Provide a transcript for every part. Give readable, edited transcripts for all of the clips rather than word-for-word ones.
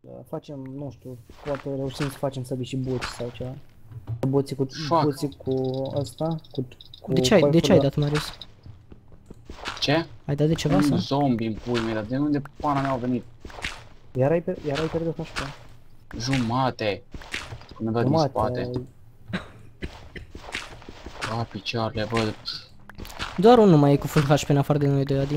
Facem, nu știu, poate reușim să facem să și boți sau ceva. Fuck. Boții cu ăsta, cu De ce ai coiful dat, Marius? Ce? Ai dat de ceva Un sau? zombie în pui mei, dar de unde pana mea au venit? Iar ai pierdut HP. Jumate. Cum mi-a dat din spate. Jumate. A, picioarele, bă. Doar unul mai e cu full HP în afară de noi doi, Adi.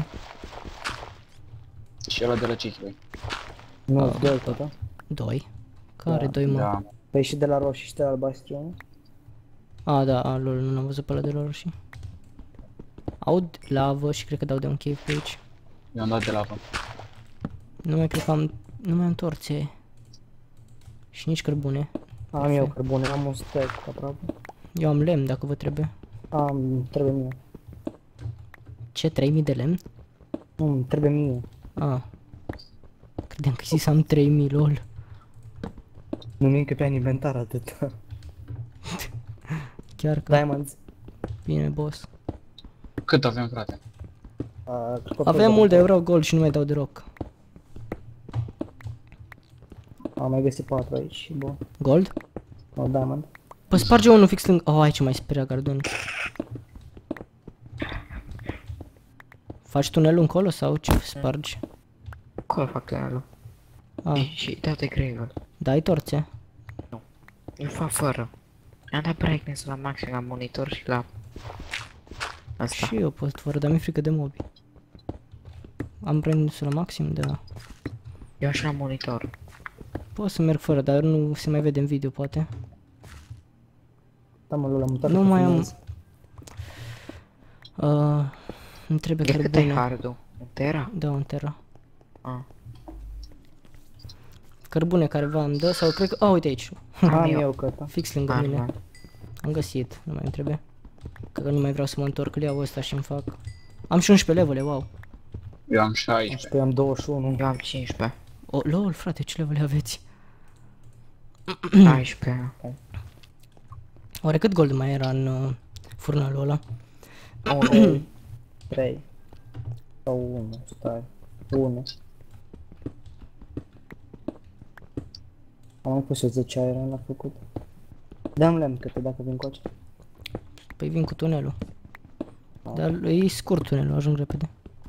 Și ăla de la Cihilui. Nu, doi tot, da? Doi? Care Da, doi, mă? Da. Păi și de la roșii și de la albastru, nu? A, da, lol, nu am văzut pe ăla de la roșii. Aud lavă și cred că dau de un cave pe aici. I-am dat de lavă. Nu mai cred că am... Nu mai am torțe. Și nici cărbune. Am eu cărbune, am un stack aproape. Eu am lemn dacă vă trebuie. Trebuie mie. Ce, 3000 de lemn? Nu, trebuie mie. A. Credeam că zis am 3000, lol. Nu mi încă pe inventar atât. Chiar că... Diamonds. Bine, boss. Cât avem, frate? Avem mult, dar eu vreau gold și nu mai dau deloc. Am mai găsit 4 aici, bun. Gold? O diamond. Bă, sparge unul fix lângă... Oh, aici mai speria gardon. Faci tunelul încolo sau ce spargi? Acolo fac tunelul. Și dau de gravel. Dai torțe? Îl fac fără. Am dat brightness la maxim la monitor și la... Asta. Și eu pot fără, dar mi-e frică de mobi. Am brightness la maxim, da. Eu și la monitor. Pot să merg fără, dar nu se mai vede în video, poate. Da, mă, l-am mutat. Nu mai am... Îmi trebuie De cât ai cărbune. hardul? Un tera? Da, un tera. Ah. Cărbune careva îmi dă sau cred că... uite aici. Am eu căta. Fix lângă mine. Am găsit, nu mai îmi trebuie. Că nu mai vreau să mă întorc, îl iau ăsta și îmi fac. Am și 11 levele, wow. Eu am 16. Păi am 21. Eu am 15. Oh, lol, frate, ce levele aveți? 14 acum. Oare cât gold mai era în furnalul ăla? 1, 3. Sau 1, stai. 1. Am mai pus eu 10 aer, l-a făcut. Dăm lemn câte dacă vin coace. Păi vin cu tunelul. Dar e scurt tunelul, ajung repede.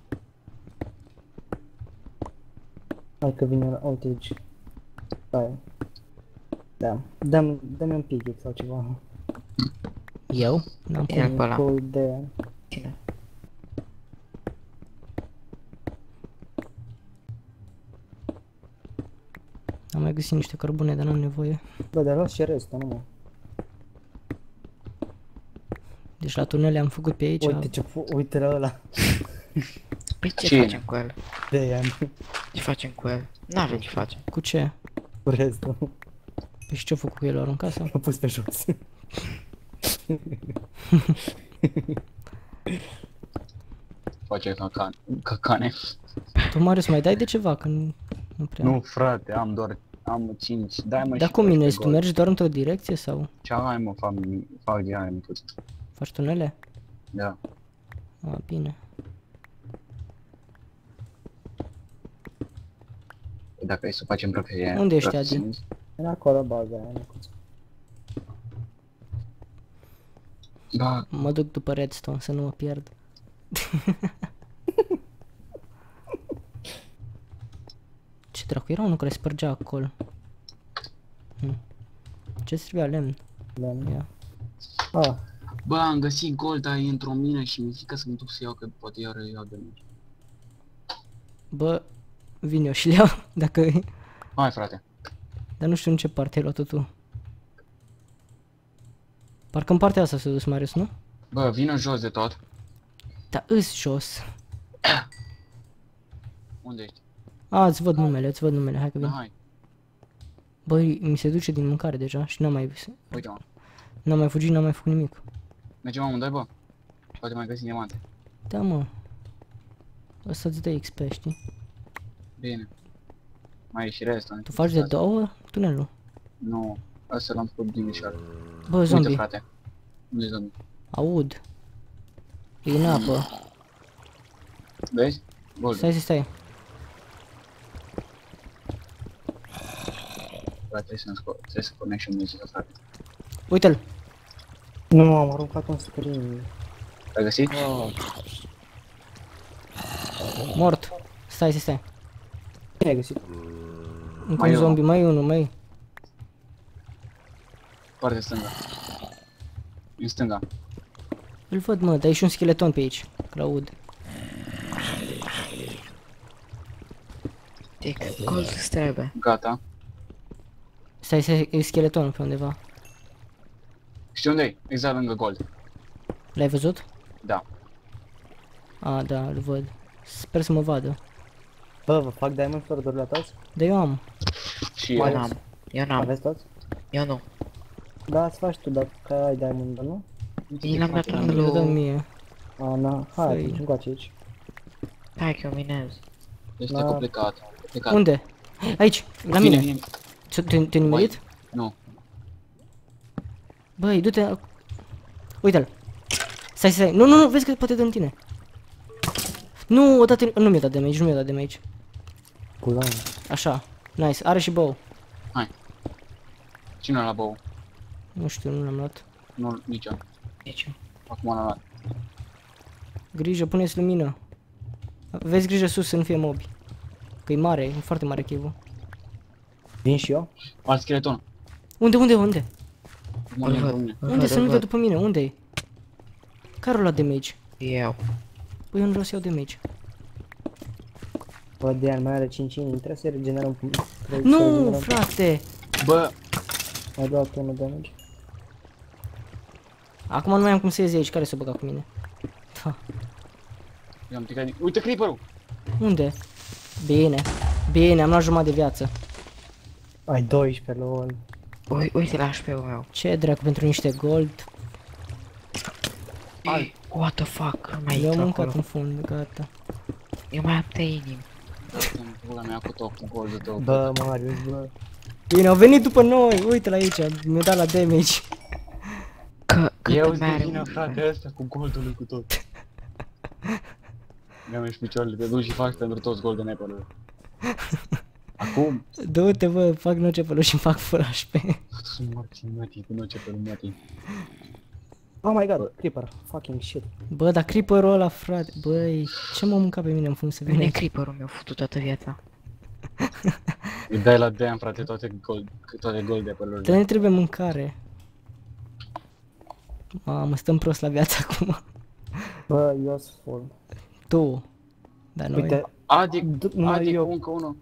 Hai că vine la... Uite aici. Stai. Da. Dăm un pickaxe sau ceva. Eu? N-am Ia pe ăla. Cu de... Ține. Am mai găsit niște cărbune, dar n-am nevoie. Bă, dar las și restul, nu mă. Deci la tunele am făcut pe aici. Uite ce uite la ăla. Păi ce Cine? facem cu el? De ea, Ce facem cu el? N-avem ce facem. Cu ce? cu restul. Păi și ce-a făcut cu el? L-a aruncat sau? L-a pus pe jos. Face cacane. Tu, Marius, mai dai de ceva? Că nu prea. Nu, frate, am doar... Am 5. Dai mă. Dar cum minezi? Tu mergi doar într-o direcție sau Ce ai mă, fac de aia tot. faci tunele? Da. A, bine. Dacă e să facem profesie. Unde ești, Adi? Era acolo baza aia, micuță. Da, Mă duc după redstone să nu mă pierd. Ce dracu, era unul care spărgea acolo. Ce-ți trebuia lemn? Lemn. Ia. Ah, bă, am găsit gold aici într-o mină și mi-e frică să mă duc să iau, că poate iară iau de mine. Bă, vin eu și le iau, dacă... Hai, frate. Dar nu știu în ce parte ai luat-o tu. Parcă în partea asta s-a dus Marius, nu? Bă, vină jos de tot. Da, îs jos. Unde ești? A, îți văd numele, hai că Da, vin. hai. Băi, mi se duce din mâncare deja și n-am mai... Uite, mă. N-am mai fugit, n-am mai făcut nimic. Mergem amândoi, bă. Poate mai găsim diamante. Da, mă. Ăsta îți dă XP, știi? Bine. Mai e și restul. Tu faci de două tunelul. Nu. Asta l-am făcut din mișoară. Bă, Uite, zombie. frate. Unde e zombie? Aud. E în apă. Vezi? Gold. Stai. frate, trebuie să pornești și muzică, frate. Uite-l! Nu, am aruncat un screen. L-ai găsit? Mort! Stai. Cine ai găsit? Încă Mai un e zombie, mai e unul, mai. Partea stânga. În stânga. Îl văd, mă, dar e și un scheleton pe aici. Că-l-aud. Deci, gold îți trebuie. Gata. Stai, e scheletonul pe undeva. Știi unde e? Exact lângă gold. L-ai văzut? Da. A, da, îl văd. Sper să mă vadă. Bă, vă fac diamond sword-uri la toți? Dar eu am. Și Eu eu. n-am. Eu n-am. Aveți toți? Eu nu. Da, îți faci tu dacă ai diamond, nu? I l-am dat Îl dăm lui... mie. A, na, hai Făi. atunci încoace aici. Hai că eu minez. Este Da. complicat. Unde? Aici, la Vine, mine. vine. Te-ai nimerit? Nu. Băi, du-te. Uite-l. Stai. Nu, vezi că poate dă în tine. Nu, odată, nu mi-a dat damage, nu mi-a dat damage. Culoane. Așa, nice, are și bow. Cine la bou? Nu știu, nu l-am luat. Nu, nici eu. Nici eu. Acum l-am luat. Grijă, puneți lumină. Vezi grijă sus să nu fie mobi. Că e mare, e foarte mare cave-ul. Vin și eu? Alt skeleton. Unde? Mă Îl văd. văd. Unde să nu dea după mine? Unde e? Care-o la damage? Eu. Păi eu nu vreau să iau damage. Bă, Dean mai are 5 inimi, trebuie să regenerăm. Nu, frate! Bă, Ai luat unul damage. Acum nu mai am cum să ies aici, care s-o băga cu mine? Da. eu am picat din... Uite creeper-ul! Unde? Bine, am luat jumătate de viață. Ai 12 lol. Uite la HP-ul meu. Ce dracu pentru niște gold? What the fuck? Nu mai Le-au intru mâncat acolo. în fund, gata. Eu mai am 3 inimi. În pula mea cu tot, cu goldul tău. Bă, Marius, bă. Bine, au venit după noi, uite la aici, mi-a dat la damage. Eu Cât mai are vine, frate, ăsta cu goldul lui cu tot. Mi-am ieșit picioarele, te duci și faci pentru toți golden apple-uri. Acum? Du-te, bă, fac nocepelul și fac full HP. Sunt mati, cu noce pe mati. Oh my god, creeper, fucking shit. Bă, dar creeper-ul ăla, frate, băi, ce m-a mâncat pe mine în fund să vină Vine aici? creeper-ul meu, futut toată viața. Îi dai la Dan, frate, toate gold apple-urile. Dar ne trebuie mâncare. Mamă, stăm prost la viață acum. Bă, eu sunt full. Tu. Dar noi... Uite, numai Adic, eu. încă unul.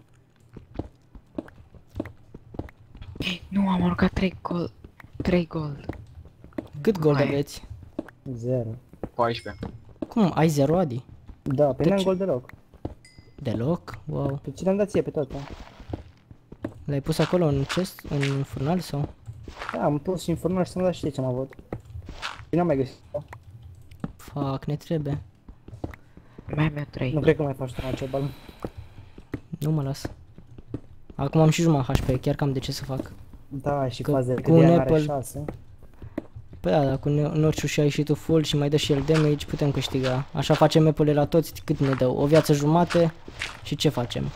Nu, am aruncat 3 gold. 3 gold. Cât gold Mai. aveți? 0. 14. Cum, ai 0, Adi? Da, pe De n-am ce? gol deloc. Deloc? Wow. Pe ce le-am dat ție pe tot, da? L-ai pus acolo în chest, în furnal sau? Da, am pus informări să-mi dat și ce am avut. Și n-am mai găsit. Fuck, ne trebuie. Mai am eu 3. Nu cred că mai faci tu ceva. Nu mă las. Acum am și jumătate HP, chiar că am de ce să fac. Da, și Că fazele cu că un Dean apple- are 6. Păi da, dacă Nociu și-a ieșit tu full și mai dă și el damage, putem câștiga. Așa facem map-urile la toți, cât ne dă? O viață jumate și ce facem?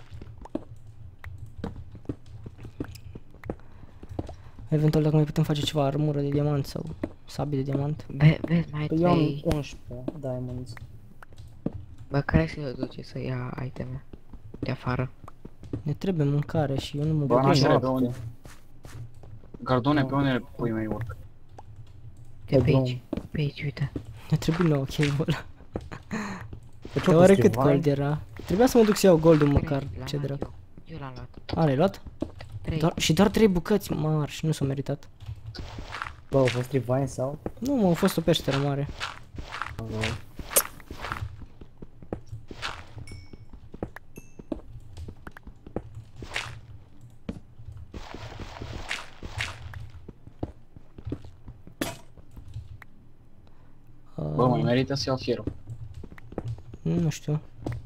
Eventual dacă mai putem face ceva armură de diamant sau sabie de diamant. Vezi, mai ai Păi eu am 3. 11 diamonds. Bă, care să le duce să ia iteme? De afară. Ne trebuie mâncare și eu nu mă Bă, pot n-aș duce. vrea pe unde. Gardone, pe unde pui mei urcă? De pe drum. aici. Pe aici, uite. Ne trebuie nouă cave-ul ăla. Pe ce Dar o oare pus cât Trivine? gold era? Trebuia să mă duc să iau goldul măcar, L-am ce luat dracu. Eu l-am luat. A, l-ai luat? 3. Și doar 3 bucăți mari și nu s-au meritat. Bă, au fost Trivine sau? Nu mă, a fost o peșteră mare. Bă, mai merită să iau fierul. Nu știu.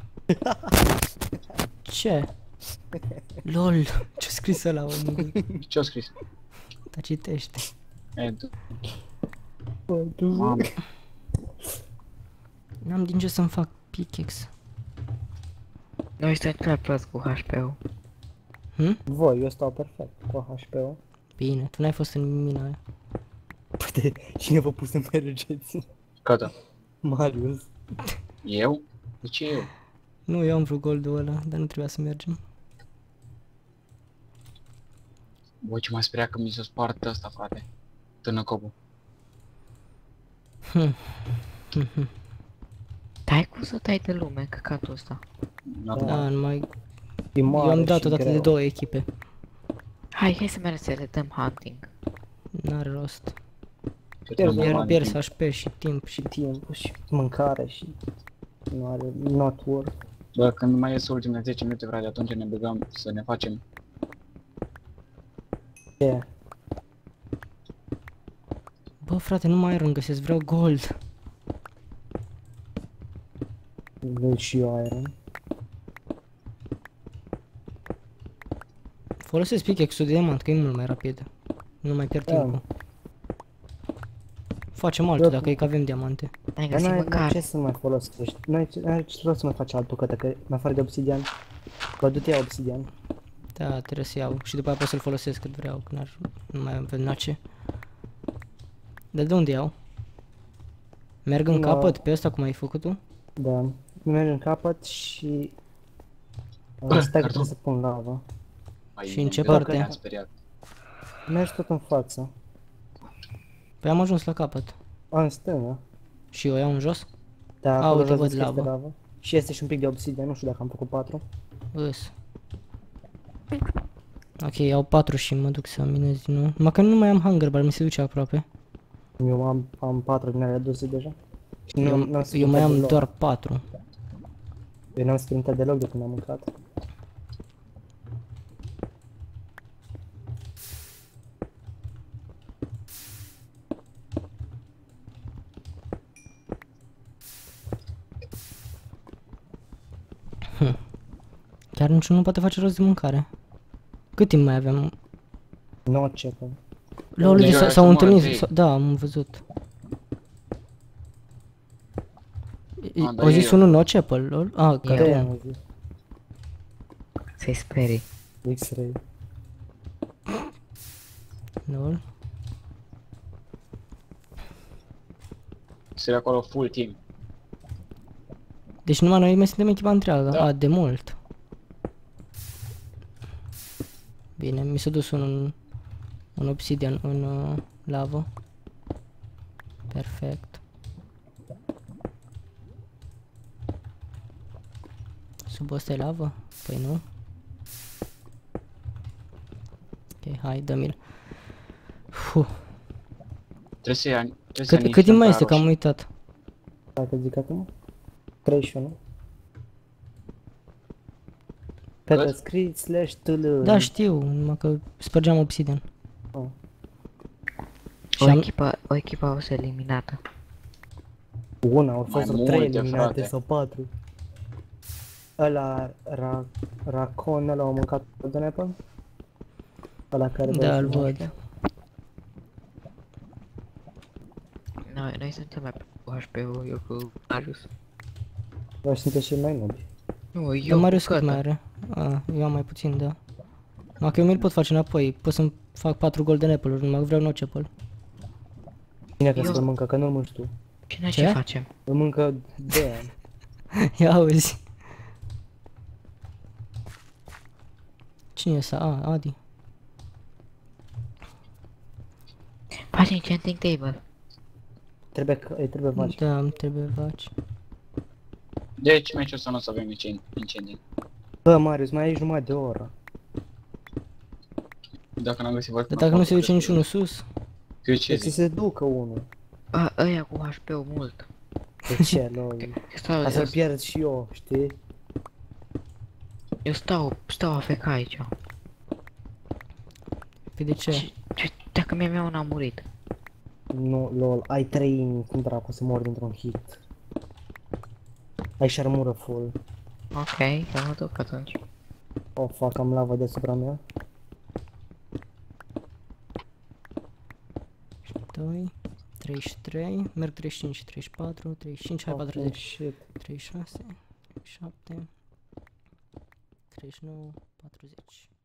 Ce? LOL, ce-a scris ăla omul? Ce-o scris? Dar citește. E, tu. Bă, tu Mamă. N-am din ce să-mi fac pickaxe. Noi suntem clar prost cu HP-ul. Voi, eu stau perfect cu HP-ul. Bine, tu n-ai fost în mina aia. Poate cine v-a pus să mergeți? Gata. Marius. Eu? De ce eu? Nu, eu am vrut goldul ăla, dar nu trebuia să mergem. Bă, ce mai speria că mi s-a spart ăsta, frate. Tânăcopul. Dai cum să tai de lume, căcatul ăsta. Normal. Da, numai... E mare Eu am dat și odată de greu. 2 echipe. Hai să mergem să le dăm hunting. N-are rost. Pierzi HP și timp și... Și timp, și mâncare, și... Nu are... Not worth. Bă, când mai ies ultimele 10 minute, frate, atunci ne băgăm să ne facem. Ce? Bă, frate, nu mai iron găsesc, vreau gold. Vreau și eu iron. Folosesc pickaxe-ul de diamant, că e mult mai rapid. Nu mai pierd Da. timpul. Facem altul dacă e că avem diamante. Ai Dar găsit n-ai mâncare. ce să mai folosești. N-ai ce rost să mai faci altul, că în afară de obsidian. Bă, du-te ia obsidian. Da, trebuie să iau și după aia pot să-l folosesc cât vreau, că nu mai avem nace. Dar de unde iau? Merg în Da. capăt pe ăsta cum ai făcut tu? Da. Mergi în capăt și... Bă, Stai că carton. trebuie să pun lava. Și în ce gata, parte? ne-am speriat. Mergi tot în față. Păi am ajuns la capăt. În stânga. Și eu iau în jos? Da, A, acolo uite, jos văd vezi că este lava. lava. Și este și un pic de obsidian, nu știu dacă am făcut 4. Îs. Ok, iau 4 și mă duc să minez din nou. Numai că nu mai am hunger bar, mi se duce aproape. Eu am 4 din alea aduse deja. Și nu, n-am Eu sprintat mai am deloc. doar 4. Eu n-am sprintat deloc de când am mâncat. Chiar niciunul nu poate face rost de mâncare. Cât timp mai avem? Nu ce că... Lol, Deja s-au jumătate. întâlnit, da, am văzut. Da, Au zis eu. unul Nocepel, lol? Ah, Eu. că De am zis. Să-i sperii. X-ray. lol. Sunt acolo full team. Deci numai noi mai suntem echipa întreagă, Da. a, de mult. Bine, mi s-a dus un obsidian în lavă. Perfect. Sub ăsta e lavă? Păi nu. Ok, hai, dă-mi-l. Trebuie să ia... trebuie să Cât timp mai este, că am roșii. uitat. Dacă zic acum? 31. Pe Cât? că scrii slash tl. Da, știu, numai că spărgeam obsidian. Oh. Și O am... echipă a fost eliminată. Una, au fost Mai 3 multe, eliminate frate. sau 4. Ăla, Racon, ăla a mâncat de apple? Ăla care Da, bea îl și văd. noastră? Noi suntem mai cu HP-ul, eu cu Marius. Voi sunteți și mai nubi. Nu, Dar eu Marius cu cât mai gata. are? A, eu am mai puțin, da. Numai că eu mi-l pot face înapoi, pot să-mi fac 4 golden apple-uri, numai că vreau nocepel. Bine că Eu- să-l mâncă, că nu-l mânci tu. Cine Ce? ce facem? Îl mâncă Dan. Ia auzi. Cine e ăsta? A, Adi. Facem enchanting table. Îi trebuie faci. Da, îmi trebuie vaci. Deci, meciul ăsta nu o să avem incendii. Bă, Marius, mai ai jumătate de oră. Dacă n-am găsit Dar dacă nu se duce niciunul sus, Eu ce Deci să zic? se ducă unul. Ăia cu HP-ul mult. De ce, lol? Stau, Ca să-l pierd și eu, știi? eu stau AFK aici. păi de ce? Dacă mi-a un a murit. Nu, lol, ai 3 inimi, cum dracu să mor dintr-un hit? Ai și armură full. Ok, eu mă duc atunci. Oh, fuck, am lavă deasupra mea. 2, 33, merg 35, 34, 35, hai Oh, 40, shit. 36, 37, 39, 40.